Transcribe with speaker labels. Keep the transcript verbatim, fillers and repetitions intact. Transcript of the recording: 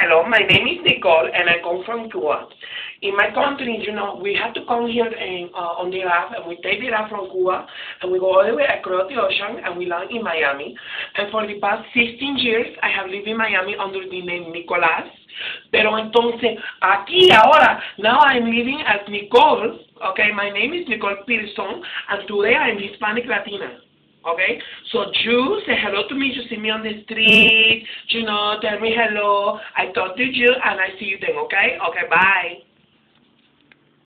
Speaker 1: Hello, my name is Nicole, and I come from Cuba. In my country, you know, we have to come here and, uh, on the raft, and we take the raft from Cuba, and we go all the way across the ocean, and we land in Miami. And for the past sixteen years, I have lived in Miami under the name Nicolás. Pero entonces, aquí ahora, now I'm living as Nicole. Okay, my name is Nicole Pearson, and today I'm Hispanic Latina. Okay, so you say hello to me, you see me on the street, you know, tell me hello, I talk to you, and I see you then, okay? Okay, bye.